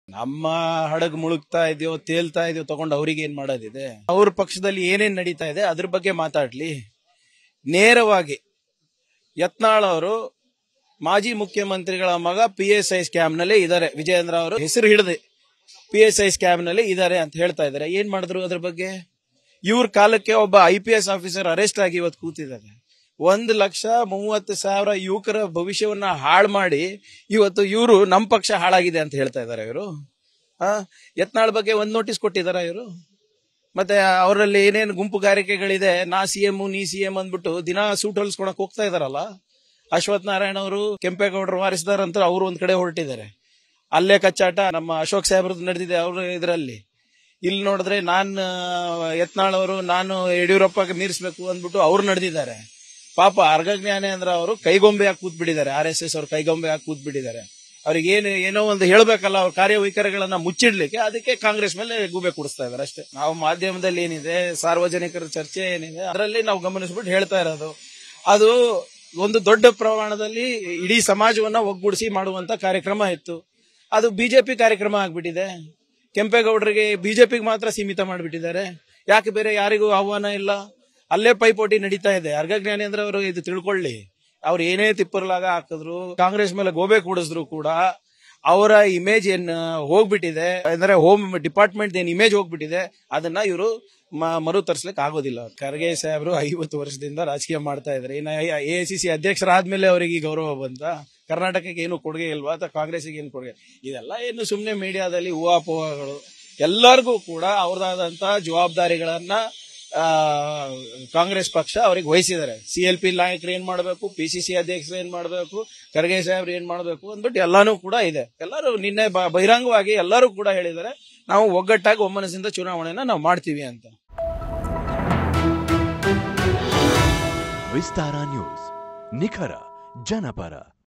ನಮ್ಮ ಹಡಗು ಮುಳುಗ್ತಾ ಇದೆಯೋ ತೇಲ್ತಾ ಇದೆಯೋ ತಗೊಂಡು ಅವ್ರಿಗೆ ಏನ್ ಮಾಡೋದಿದೆ? ಅವ್ರ ಪಕ್ಷದಲ್ಲಿ ಏನೇನ್ ನಡೀತಾ ಇದೆ ಅದ್ರ ಬಗ್ಗೆ ಮಾತಾಡ್ಲಿ. ನೇರವಾಗಿ ಯತ್ನಾಳ್ ಅವರು ಮಾಜಿ ಮುಖ್ಯಮಂತ್ರಿಗಳ ಮಗ PSI ಸ್ಕ್ಯಾಮ್ ನಲ್ಲಿ ಇದಾರೆ, ವಿಜಯೇಂದ್ರ ಅವರು ಹೆಸರು ಹಿಡಿದು PSI ಸ್ಕ್ಯಾಮ್ ನಲ್ಲಿ ಇದಾರೆ ಅಂತ ಹೇಳ್ತಾ ಇದಾರೆ. ಏನ್ ಮಾಡಿದ್ರು ಅದ್ರ ಬಗ್ಗೆ? ಇವ್ರ ಕಾಲಕ್ಕೆ ಒಬ್ಬ IPS ಆಫೀಸರ್ ಅರೆಸ್ಟ್ ಆಗಿ ಇವತ್ತು ಕೂತಿದ್ದಾರೆ. 1,30,30,000 ಯುವಕರ ಭವಿಷ್ಯವನ್ನ ಹಾಳು ಮಾಡಿ ಇವತ್ತು ಇವರು ನಮ್ಮ ಪಕ್ಷ ಹಾಳಾಗಿದೆ ಅಂತ ಹೇಳ್ತಾ ಇದಾರೆ. ಇವರು ಯತ್ನಾಳ್ ಬಗ್ಗೆ ಒಂದ್ ನೋಟಿಸ್ ಕೊಟ್ಟಿದಾರ ಇವರು? ಮತ್ತೆ ಅವರಲ್ಲಿ ಏನೇನು ಗುಂಪುಗಾರಿಕೆಗಳಿದೆ, ನಾ CM ನೀ CM ಅಂದ್ಬಿಟ್ಟು ದಿನಾ ಸೂಟ್ ಹೊಲ್ಸ್ಕೊಳಕ್ ಹೋಗ್ತಾ ಇದಾರಲ್ಲ. ಅಶ್ವಥ್ ನಾರಾಯಣ ಅವರು ಕೆಂಪೇಗೌಡರು ವಾರಿಸಿದಾರಂತ ಅವರು ಒಂದ್ ಕಡೆ ಹೊರಟಿದ್ದಾರೆ. ಅಲ್ಲೇ ಕಚ್ಚಾಟ ನಮ್ಮ ಅಶೋಕ್ ಸಾಹೇಬ್ರದ್ದು ನಡೆದಿದೆ ಅವ್ರ ಇದರಲ್ಲಿ. ಇಲ್ಲಿ ನೋಡಿದ್ರೆ ಯತ್ನಾಳ್ ಅವರು ನಾನು ಯಡಿಯೂರಪ್ಪಗೆ ಮೀರಿಸಬೇಕು ಅಂದ್ಬಿಟ್ಟು ಅವ್ರು ನಡೆದಿದ್ದಾರೆ. ಪಾಪ ಅರ್ಗ ಜ್ಞಾನೇಂದ್ರ ಅವರು ಕೈಗೊಂಬೆ ಹಾಕಿ ಕೂತ್ಬಿಟ್ಟಿದ್ದಾರೆ. RSS ಅವರು ಕೈಗೊಂಬೆ ಹಾಕಿ ಕೂತ್ಬಿಟ್ಟಿದ್ದಾರೆ. ಅವ್ರಿಗೆ ಏನೋ ಒಂದು ಹೇಳ್ಬೇಕಲ್ಲ, ಅವ್ರ ಕಾರ್ಯವೈಖರಿಗಳನ್ನ ಮುಚ್ಚಿಡ್ಲಿಕ್ಕೆ, ಅದಕ್ಕೆ ಕಾಂಗ್ರೆಸ್ ಮೇಲೆ ಗೂಬೆ ಕೂಡಿಸ್ತಾ ಇದಾರೆ ಅಷ್ಟೇ. ನಾವು ಮಾಧ್ಯಮದಲ್ಲಿ ಏನಿದೆ, ಸಾರ್ವಜನಿಕರ ಚರ್ಚೆ ಏನಿದೆ ಅದರಲ್ಲಿ ನಾವು ಗಮನಿಸ್ಬಿಟ್ಟು ಹೇಳ್ತಾ ಇರೋದು. ಅದು ಒಂದು ದೊಡ್ಡ ಪ್ರಮಾಣದಲ್ಲಿ ಇಡೀ ಸಮಾಜವನ್ನ ಒಗ್ಗೂಡಿಸಿ ಮಾಡುವಂತ ಕಾರ್ಯಕ್ರಮ ಇತ್ತು. ಅದು ಬಿಜೆಪಿ ಕಾರ್ಯಕ್ರಮ ಆಗ್ಬಿಟ್ಟಿದೆ. ಕೆಂಪೇಗೌಡರಿಗೆ ಬಿಜೆಪಿಗೆ ಮಾತ್ರ ಸೀಮಿತ ಮಾಡಿಬಿಟ್ಟಿದ್ದಾರೆ. ಯಾಕೆ ಬೇರೆ ಯಾರಿಗೂ ಆಹ್ವಾನ ಇಲ್ಲ? ಅಲ್ಲೇ ಪೈಪೋಟಿ ನಡೀತಾ ಇದೆ. ಅರ್ಗ ಜ್ಞಾನೇಂದ್ರ ಅವರು ಇದು ತಿಳ್ಕೊಳ್ಳಿ. ಅವ್ರು ಏನೇ ತಿಪ್ಪರ್ಲಾಗ ಹಾಕಿದ್ರು, ಕಾಂಗ್ರೆಸ್ ಮೇಲೆ ಗೋಬೆ ಕೂಡಿಸಿದ್ರು ಕೂಡ ಅವರ ಇಮೇಜ್ ಏನ್ ಹೋಗ್ಬಿಟ್ಟಿದೆ ಅಂದ್ರೆ ಹೋಮ್ ಡಿಪಾರ್ಟ್ಮೆಂಟ್ ಏನ್ ಇಮೇಜ್ ಹೋಗ್ಬಿಟ್ಟಿದೆ, ಅದನ್ನ ಇವರು ಮರು ತರಿಸಲಿಕ್ಕೆ ಆಗೋದಿಲ್ಲ. ಖರ್ಗೆ ಸಾಹೇಬ್ರು 50 ವರ್ಷದಿಂದ ರಾಜಕೀಯ ಮಾಡ್ತಾ ಇದ್ದಾರೆ. ಇನ್ನು AICC ಅಧ್ಯಕ್ಷರಾದ್ಮೇಲೆ ಅವರಿಗೆ ಈ ಗೌರವ ಬಂತ? ಕರ್ನಾಟಕಕ್ಕೆ ಏನು ಕೊಡುಗೆ ಇಲ್ವಾ ಅಥವಾ ಕಾಂಗ್ರೆಸ್ಗೆ ಏನು ಕೊಡುಗೆ? ಇದೆಲ್ಲ ಏನು ಸುಮ್ಮನೆ ಮೀಡಿಯಾದಲ್ಲಿ ಊಹಾಪೋಹಗಳು. ಎಲ್ಲರಿಗೂ ಕೂಡ ಅವ್ರದಾದಂತಹ ಜವಾಬ್ದಾರಿಗಳನ್ನ ಕಾಂಗ್ರೆಸ್ ಪಕ್ಷ ಅವ್ರಿಗೆ ವಹಿಸಿದ್ದಾರೆ. CLP ನಾಯಕರು ಏನ್ ಮಾಡಬೇಕು, PCC ಅಧ್ಯಕ್ಷರು ಏನ್ ಮಾಡಬೇಕು, ಖರ್ಗೆ ಸಾಹೇಬ್ರು ಏನ್ ಮಾಡಬೇಕು ಅಂದ್ಬಿಟ್ಟು ಎಲ್ಲಾನು ಕೂಡ ಇದೆ. ಎಲ್ಲರೂ ನಿನ್ನೆ ಬಹಿರಂಗವಾಗಿ ಎಲ್ಲರೂ ಕೂಡ ಹೇಳಿದ್ದಾರೆ, ನಾವು ಒಗ್ಗಟ್ಟಾಗಿ ಒಮ್ಮನಸ್ಸಿಂದ ಚುನಾವಣೆನ ನಾವು ಮಾಡ್ತೀವಿ ಅಂತ. ವಿಸ್ತಾರ ನ್ಯೂಸ್, ನಿಖರ ಜನಪರ.